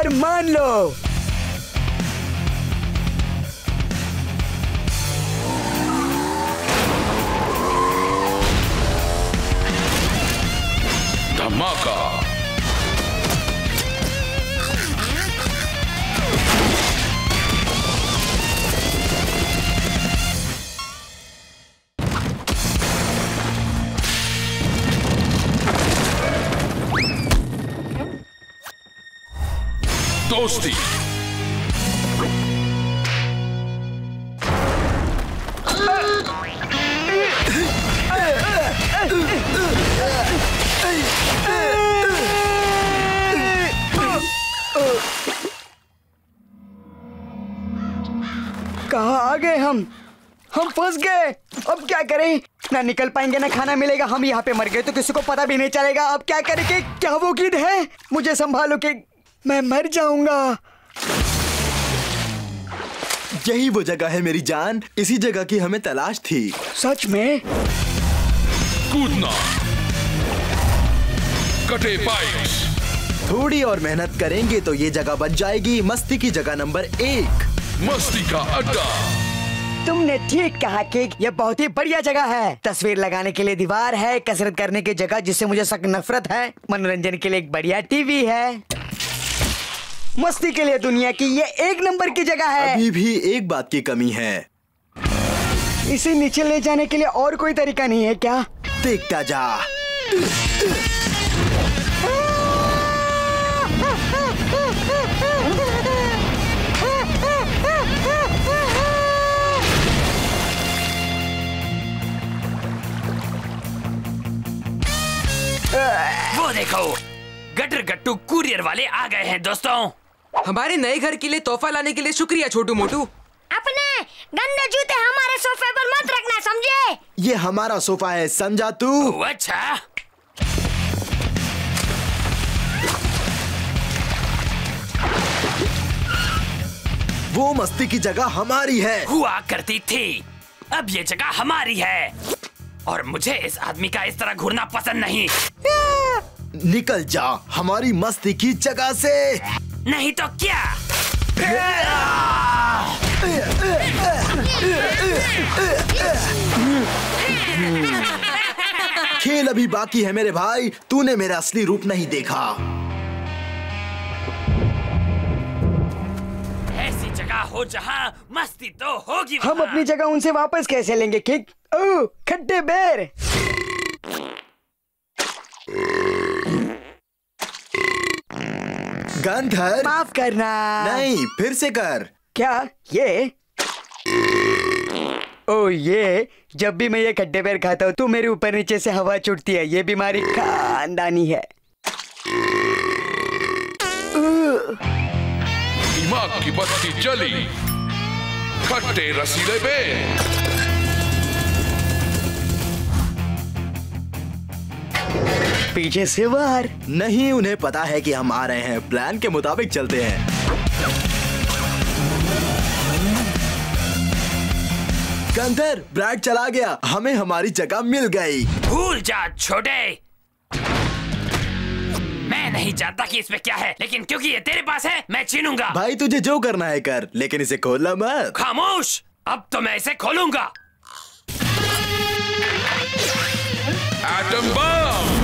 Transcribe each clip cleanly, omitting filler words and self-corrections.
हार मान लो। धमाका। दोस्ती। कहाँ आ गए हम फंस गए। अब क्या करें? ना निकल पाएंगे ना खाना मिलेगा। हम यहाँ पे मर गए तो किसी को पता भी नहीं चलेगा। अब क्या करेंगे? क्या वो गिद्ध है? मुझे संभालो कि मैं मर जाऊंगा। यही वो जगह है मेरी जान। इसी जगह की हमें तलाश थी। सच में? कूदना। कटे बाइट्स। थोड़ी और मेहनत करेंगे तो ये जगह बन जाएगी मस्ती की जगह नंबर 1। मस्ती का अड्डा। तुमने ठीक कहा कि ये बहुत ही बढ़िया जगह है। तस्वीर लगाने के लिए दीवार है, कसरत करने की जगह जिससे मुझे सख्त नफरत है, मनोरंजन के लिए एक बढ़िया टीवी है, मस्ती के लिए दुनिया की ये 1 नंबर की जगह है। अभी भी एक बात की कमी है। इसे नीचे ले जाने के लिए और कोई तरीका नहीं है क्या? देखता जा। वो देखो, गटर गट्टू कुरियर वाले आ गए हैं दोस्तों। हमारे नए घर के लिए तोहफा लाने के लिए शुक्रिया छोटू मोटू। अपने गंदे जूते हमारे सोफे पर मत रखना, समझे? ये हमारा सोफा है, समझा तू? अच्छा। वो मस्ती की जगह हमारी है। हुआ करती थी, अब ये जगह हमारी है और मुझे इस आदमी का इस तरह घूरना पसंद नहीं। निकल जा हमारी मस्ती की जगह से। नहीं तो क्या? खेल अभी बाकी है मेरे भाई। तूने मेरा असली रूप नहीं देखा। ऐसी जगह हो जहां मस्ती तो होगी। हम अपनी जगह उनसे वापस कैसे लेंगे? किक ओह खड्डे बेर। गंधर माफ करना। नहीं, फिर से कर। क्या ये? ओ ये जब भी मैं ये खड्डे बेर खाता हूँ तो मेरे ऊपर नीचे से हवा छूटती है। ये बीमारी खानदानी है। दिमाग की बत्ती जली। खट्टे रसीले बेर। पीछे से वार। नहीं, उन्हें पता है कि हम आ रहे हैं। प्लान के मुताबिक चलते हैं। गंधर, ब्रैड चला गया। हमें हमारी जगह मिल गई। भूल जा छोटे। मैं नहीं जानता कि इसमें क्या है, लेकिन क्योंकि ये तेरे पास है मैं छीनूंगा। भाई तुझे जो करना है कर, लेकिन इसे खोलना मत। खामोश, अब तो मैं इसे खोलूंगा। Atom bomb.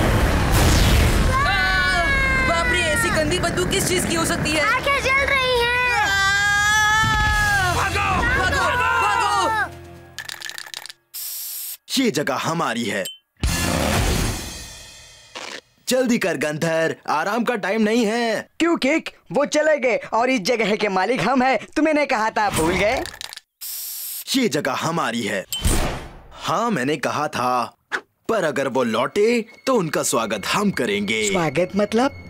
बाप रे, ऐसी गंदी बदबू किस चीज की हो सकती है? आंखें जल रही हैं। भागो, भागो, भागो। ये जगह हमारी है। जल्दी कर गंधर, आराम का टाइम नहीं है। क्यों किक? वो चले गए और इस जगह के मालिक हम हैं। तुम्हें ने कहा था, भूल गए? ये जगह हमारी है। हाँ मैंने कहा था, पर अगर वो लौटे तो उनका स्वागत हम करेंगे। स्वागत मतलब?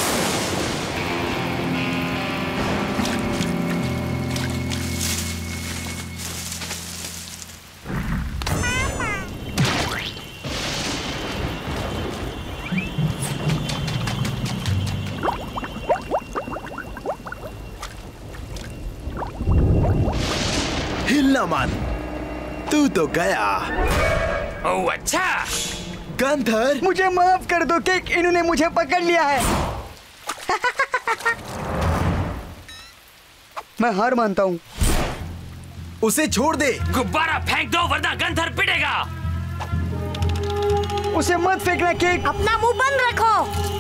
हिलना मान, तू तो गया। ओह अच्छा। गंधर, मुझे माफ कर दो किक, इन्होंने मुझे पकड़ लिया है। मैं हार मानता हूँ। उसे छोड़ दे। गुब्बारा फेंक दो वरना गंधर पिटेगा। उसे मत फेंकना केक। अपना मुंह बंद रखो।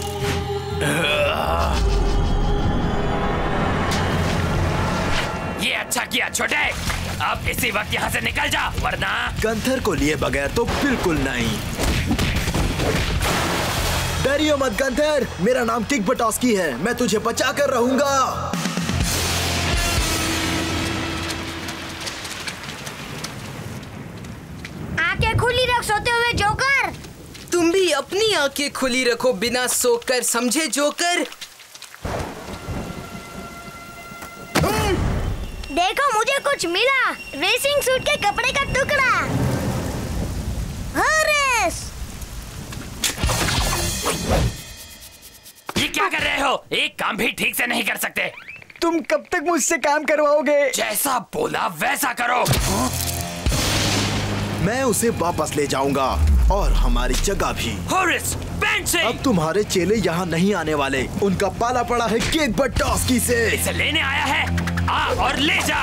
ये अच्छा किया छोटे। अब इसी वक्त यहाँ से निकल जा वरना। गंथर को लिए बगैर तो बिल्कुल नहीं। डरियो मत गंथर, मेरा नाम किक बटॉस्की है, मैं तुझे बचा कर रहूंगा। आंखें खुली रख सोते हुए जोकर। तुम भी अपनी आंखें खुली रखो बिना सोकर, समझे जोकर? देखो मुझे कुछ मिला। रेसिंग सूट के कपड़े का टुकड़ा। हॉरेस! ये क्या कर रहे हो? एक काम भी ठीक से नहीं कर सकते। तुम कब तक मुझसे काम करवाओगे? जैसा बोला वैसा करो। मैं उसे वापस ले जाऊंगा और हमारी जगह भी। हॉरिस, बैंड से। अब तुम्हारे चेले यहाँ नहीं आने वाले, उनका पाला पड़ा है किक बटॉस्की से। इसे लेने आया है, आ और ले जा।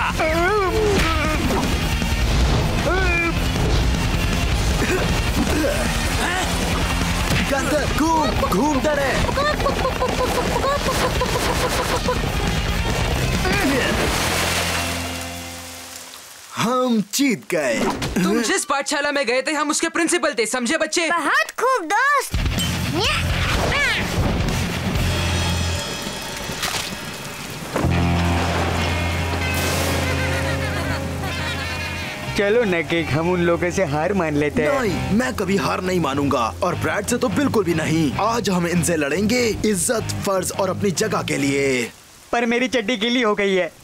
गंधर घूमता रहे। हम जीत गए। तुम जिस पाठशाला में गए थे हम उसके प्रिंसिपल थे, समझे बच्चे? बहुत खूब दोस्त। चलो न केक, हम उन लोगों से हार मान लेते हैं। नहीं, मैं कभी हार नहीं मानूंगा और ब्रैड से तो बिल्कुल भी नहीं। आज हम इनसे लड़ेंगे इज्जत, फर्ज और अपनी जगह के लिए। पर मेरी चड्डी गीली हो गई है।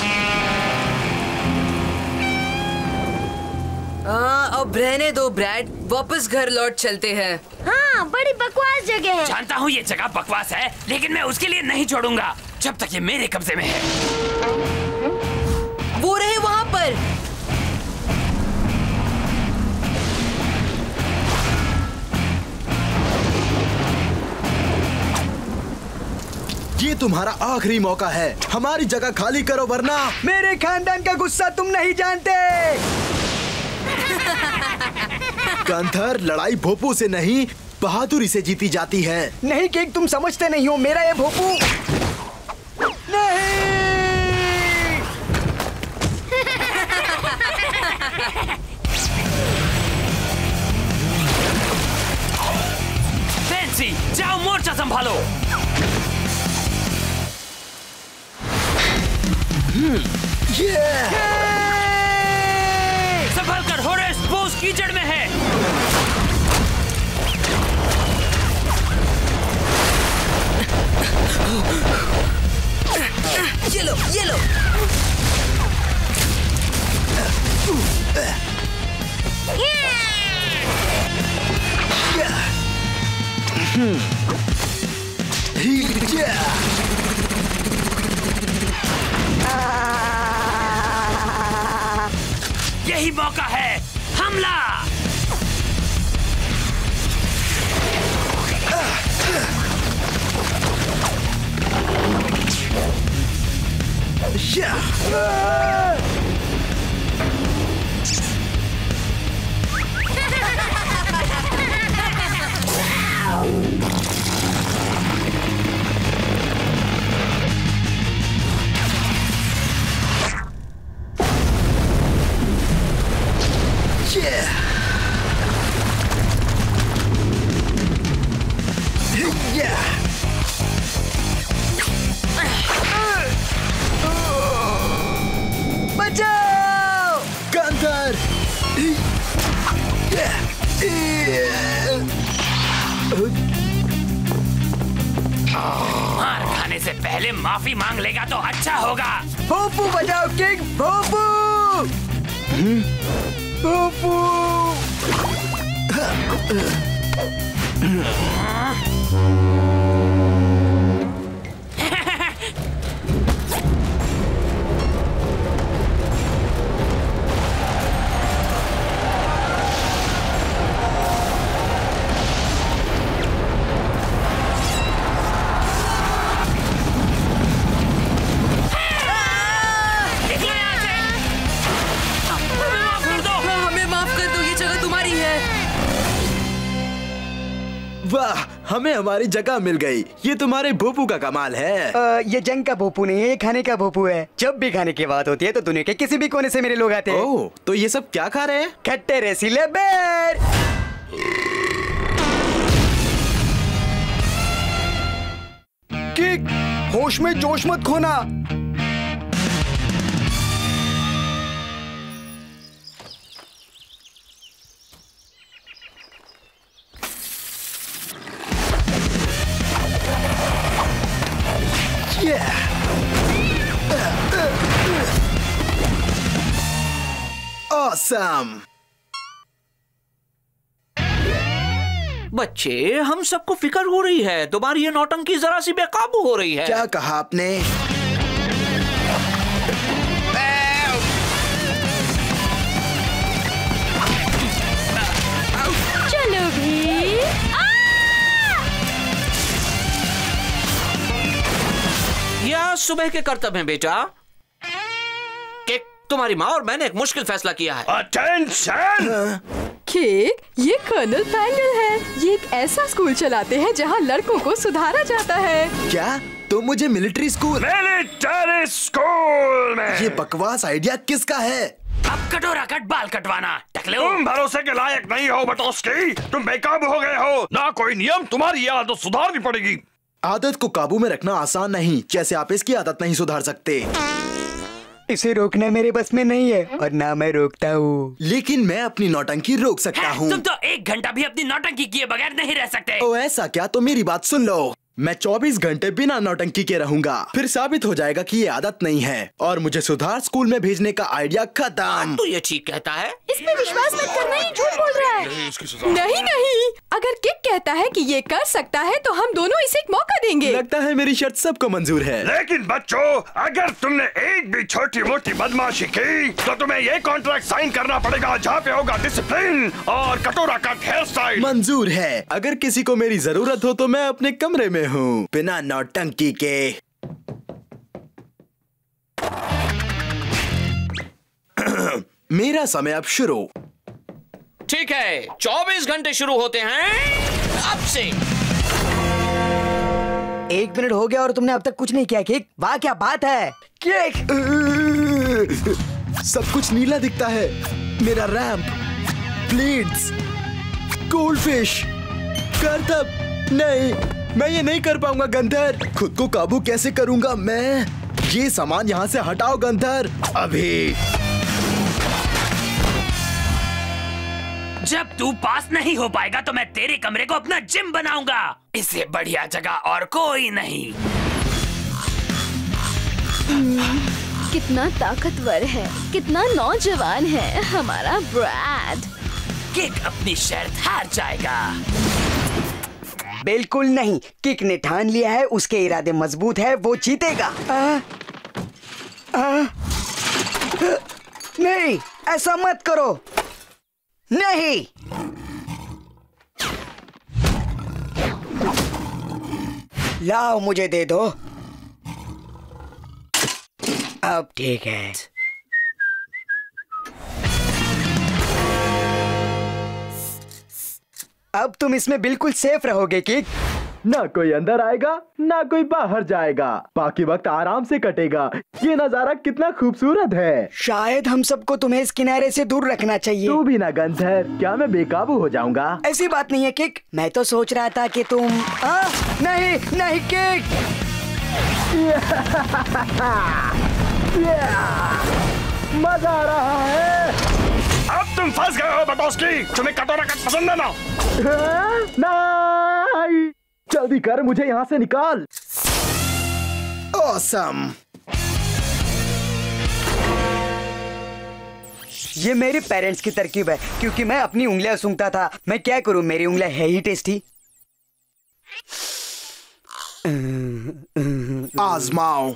अब रहने दो ब्रैड, वापस घर लौट चलते हैं। हाँ, बड़ी बकवास जगह है। जानता हूँ ये जगह बकवास है, लेकिन मैं उसके लिए नहीं छोड़ूंगा जब तक ये मेरे कब्जे में है। वो रहे वहाँ पर। ये तुम्हारा आखिरी मौका है, हमारी जगह खाली करो वरना। मेरे खानदान का गुस्सा तुम नहीं जानते। गंधर, लड़ाई भोपू से नहीं बहादुरी से जीती जाती है। नहीं केक, तुम समझते नहीं हो, मेरा ये भोपू नहीं। फैंसी, जाओ मोर्चा संभालो। संभल कर हॉरेस, वो उस कीचड़ में है। ये लो, ये लो। यही मौका है, हमला। बचाओ! गंधर! मार खाने से पहले माफी मांग लेगा तो अच्छा होगा। भोपू बचाओ केक, भोपू! भोपू! हमें हमारी जगह मिल गई। ये तुम्हारे भोपू का कमाल है। ये जंग का भोपू नहीं है, ये खाने का भोपू है। जब भी खाने की बात होती है तो दुनिया के किसी भी कोने से मेरे लोग आते हैं। ओह, तो ये सब क्या खा रहे हैं? खट्टे रसीले बेर। किक, होश में जोश मत खोना। Awesome! बच्चे, हम सबको फिक्र हो रही है। तुम्हारी ये नौटंकी जरा सी बेकाबू हो रही है। क्या कहा आपने? चलो भी। ये आज सुबह के कर्तव्य हैं बेटा। कि तुम्हारी माँ और मैंने एक मुश्किल फैसला किया है। अटेंशन! किक, ये कर्नल पैंगल है। ये एक ऐसा स्कूल चलाते हैं जहाँ लड़कों को सुधारा जाता है। क्या? तो मुझे मिलिट्री स्कूल में ये बकवास आइडिया किसका है? अब कटोरा कट बाल कटवाना टकले। तुम भरोसे के लायक नहीं हो बटोस्की। तुम बेकाबू हो गए हो। ना कोई नियम, तुम्हारी ये आदत सुधारनी पड़ेगी। आदत को काबू में रखना आसान नहीं, जैसे आप इसकी आदत नहीं सुधार सकते। इसे रोकना मेरे बस में नहीं है और ना मैं रोकता हूँ। लेकिन मैं अपनी नौटंकी रोक सकता हूँ। तुम तो 1 घंटा भी अपनी नौटंकी किए बगैर नहीं रह सकते। ओ ऐसा क्या? तो मेरी बात सुन लो। मैं 24 घंटे बिना नौटंकी के रहूंगा। फिर साबित हो जाएगा कि ये आदत नहीं है और मुझे सुधार स्कूल में भेजने का आइडिया खत्म। तो ये ठीक कहता है। इसमें विश्वास मत करना, ये झूठ बोल रहा है। नहीं नहीं, अगर किक कहता है कि ये कर सकता है तो हम दोनों इसे एक मौका देंगे। लगता है मेरी शर्त सबको मंजूर है। लेकिन बच्चों, अगर तुमने एक भी छोटी मोटी बदमाशी की तो तुम्हें ये कॉन्ट्रैक्ट साइन करना पड़ेगा, जहाँ पे होगा डिसिप्लिन और कटोरा कट हेयर स्टाइल। मंजूर है। अगर किसी को मेरी जरूरत हो तो मैं अपने कमरे में हूँ, बिना नौटंकी के। मेरा समय अब शुरू। ठीक है, 24 घंटे शुरू होते हैं अब से। 1 मिनट हो गया और तुमने अब तक कुछ नहीं किया। किक, वाह क्या बात है। किक, सब कुछ नीला दिखता है। मेरा रैंप, प्लेट्स, गोल्डफिश, करतब। नहीं, मैं ये नहीं कर पाऊंगा गंधर। खुद को काबू कैसे करूंगा मैं? ये सामान यहाँ से हटाओ गंधर, अभी। जब तू पास नहीं हो पाएगा तो मैं तेरे कमरे को अपना जिम बनाऊंगा। इससे बढ़िया जगह और कोई नहीं। कितना ताकतवर है, कितना नौजवान है हमारा ब्रैड। किक अपनी शर्त हार जाएगा। बिल्कुल नहीं, किक ने ठान लिया है, उसके इरादे मजबूत है, वो जीतेगा। नहीं, ऐसा मत करो। नहीं, लाओ मुझे दे दो। अब ठीक है। अब तुम इसमें बिल्कुल सेफ रहोगे किक। ना कोई अंदर आएगा ना कोई बाहर जाएगा। बाकी वक्त आराम से कटेगा। ये नजारा कितना खूबसूरत है। शायद हम सबको तुम्हें इस किनारे से दूर रखना चाहिए। तू भी ना गंधर, क्या मैं बेकाबू हो जाऊंगा? ऐसी बात नहीं है किक, मैं तो सोच रहा था कि तुम नहीं नहीं किक। मजा आ रहा है। अब तुम फंस गए हो बटोस्की। तुम्हें कटोरा कट पसंद है ना? नहीं, जल्दी कर, मुझे यहाँ से निकाल। ऑसम। ये मेरे पेरेंट्स की तरकीब है, क्योंकि मैं अपनी उंगलियां सूंघता था। मैं क्या करूं, मेरी उंगलियां है ही टेस्टी। आजमाओ।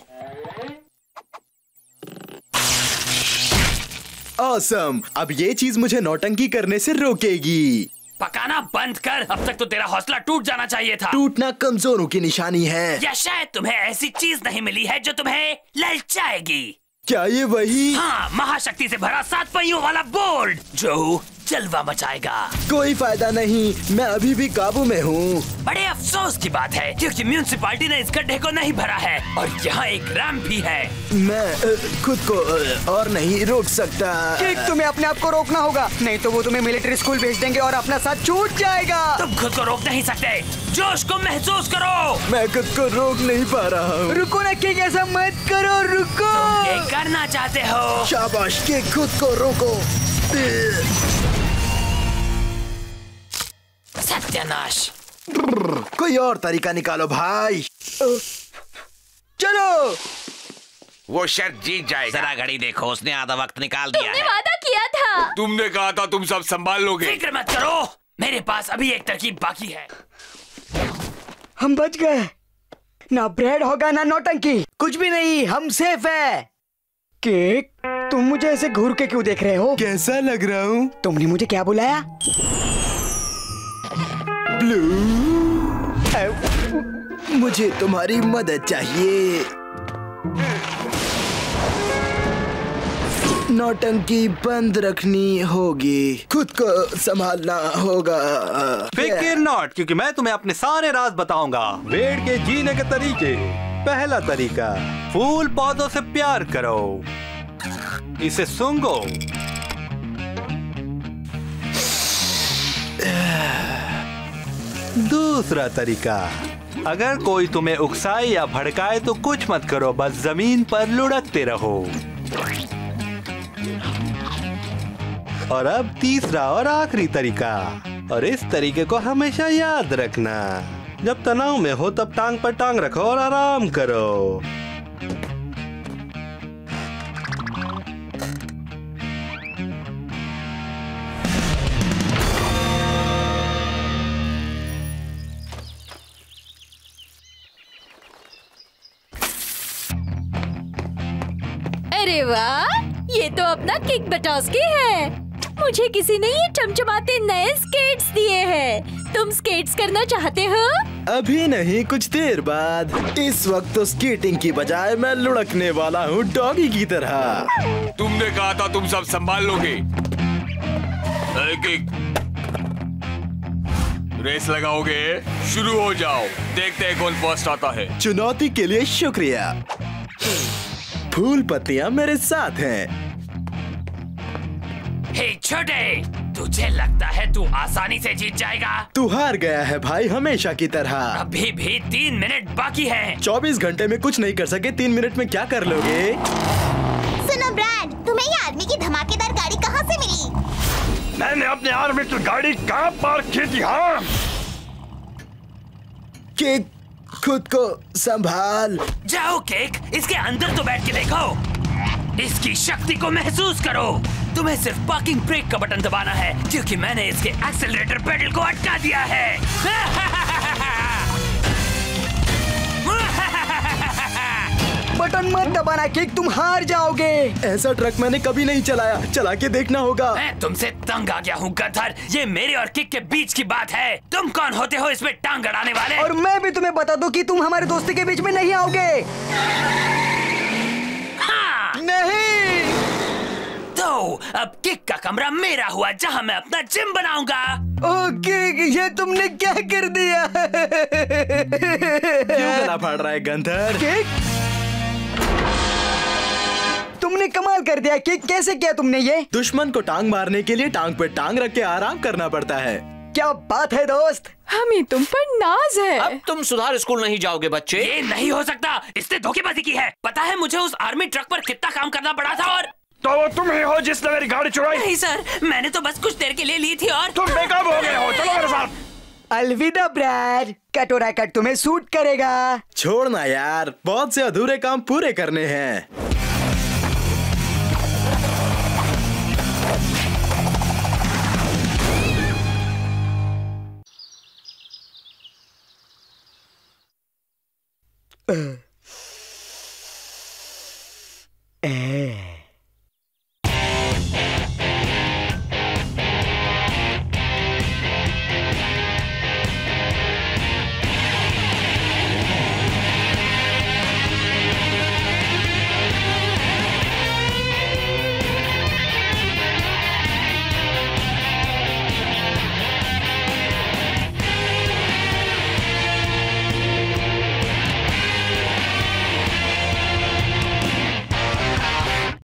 ऑसम। अब ये चीज मुझे नौटंकी करने से रोकेगी। पकाना बंद कर। अब तक तो तेरा हौसला टूट जाना चाहिए था। टूटना कमजोरों की निशानी है। या शायद तुम्हें ऐसी चीज नहीं मिली है जो तुम्हें ललचाएगी। क्या ये वही? हाँ, महाशक्ति से भरा 7 पहियों वाला बोल्ट जो जलवा मचाएगा। कोई फायदा नहीं, मैं अभी भी काबू में हूँ। बड़े अफसोस की बात है क्योंकि म्यूनिसिपालिटी ने इस गड्ढे को नहीं भरा है और यहाँ एक रैंप भी है। मैं खुद को और नहीं रोक सकता। किक, तुम्हें अपने आप को रोकना होगा, नहीं तो वो तुम्हें मिलिट्री स्कूल भेज देंगे और अपना साथ छूट जाएगा। तुम खुद को रोक नहीं सकते, जोश को महसूस करो। मैं खुद को रोक नहीं पा रहा हूँ। रुको ना किक, ऐसा मत करो, रुको। ये करना चाहते हो? शाबाश किक, खुद को रोको। सत्यानाश। कोई और तरीका निकालो भाई। चलो। वो शर्त जीत जाएगा। जरा घड़ी देखो, उसने आधा वक्त निकाल दिया तुमने है। वादा किया था। तुमने कहा था तुम सब संभाल लोगे। फिक्र मत करो, मेरे पास अभी एक तरकीब बाकी है। हम बच गए, ना ब्रेड होगा ना नौटंकी, कुछ भी नहीं, हम सेफ है। केक, तुम मुझे ऐसे घूर के क्यों देख रहे हो? कैसा लग रहा हूँ? तुमने मुझे क्या बुलाया? ब्लू, मुझे तुम्हारी मदद चाहिए। नौटंकी बंद रखनी होगी, खुद को संभालना होगा। फिक्र नॉट, क्योंकि मैं तुम्हें अपने सारे राज बताऊंगा। वेड के जीने के तरीके। पहला तरीका, फूल पौधों से प्यार करो, इसे सूंघो। दूसरा तरीका, अगर कोई तुम्हें उकसाए या भड़काए तो कुछ मत करो, बस जमीन पर लुढ़कते रहो। और अब तीसरा और आखिरी तरीका, और इस तरीके को हमेशा याद रखना, जब तनाव में हो तब टांग पर टांग रखो और आराम करो। अरे वाह, ये तो अपना किक बटोस्की है। मुझे किसी ने ये चमचमाते नए स्केट्स दिए हैं। तुम स्केट्स करना चाहते हो? अभी नहीं, कुछ देर बाद। इस वक्त तो स्केटिंग की बजाय मैं लुढ़कने वाला हूँ डॉगी की तरह। तुमने कहा था तुम सब संभाल लोगे। रेस लगाओगे? शुरू हो जाओ, देखते हैं कौन फर्स्ट आता है। चुनौती के लिए शुक्रिया। फूल पत्तियां मेरे साथ हैं। हे छोटे, तुझे लगता है तू आसानी से जीत जाएगा? तू हार गया है भाई, हमेशा की तरह। अभी भी 3 मिनट बाकी हैं। 24 घंटे में कुछ नहीं कर सके, 3 मिनट में क्या कर लोगे? सुनो ब्रैड, तुम्हें ये आदमी की धमाकेदार गाड़ी कहाँ से मिली? मैंने अपने आर्बिटर गाड़ी कहाँ पार्क की थी? हाँ, केक, खुद को संभाल। जाओ केक, इसके अंदर तो बैठ के देखो, इसकी शक्ति को महसूस करो। तुम्हें सिर्फ पार्किंग ब्रेक का बटन दबाना है, क्योंकि मैंने इसके एक्सेलरेटर पेडल को अटका दिया है। बटन मत दबाना केक, तुम हार जाओगे। ऐसा ट्रक मैंने कभी नहीं चलाया, चला के देखना होगा। मैं तुमसे तंग आ गया हूँ गधर, ये मेरे और किक के बीच की बात है। तुम कौन होते हो इसमें टांग अड़ाने वाले? और मैं भी तुम्हें बता दूं कि तुम हमारे दोस्ती के बीच में नहीं आओगे। हाँ। नहीं। तो अब किक का कमरा मेरा हुआ, जहाँ मैं अपना जिम बनाऊंगा। ओके, ये तुमने क्या कर दिया? क्यों गला फाड़ रहा है गंधर? केक, तुमने कमाल कर दिया। केक, कैसे किया तुमने ये? दुश्मन को टांग मारने के लिए टांग पे टांग रख के आराम करना पड़ता है। क्या बात है दोस्त, हमें तुम पर नाज है। अब तुम सुधार स्कूल नहीं जाओगे बच्चे। ये नहीं हो सकता, इसने धोखेबाजी की है। पता है मुझे उस आर्मी ट्रक पर कितना काम करना पड़ा था। और तो वो तुम ही हो जिसने मेरी गाड़ी चुराई? नहीं सर, मैंने तो बस कुछ देर के लिए ली थी। और तुम बेकाबू हो गए हो, चलो मेरे साथ। अलविदा ब्रैड, कटोरा कट तुम्हें सूट करेगा। छोड़ना यार, बहुत से अधूरे काम पूरे करने हैं।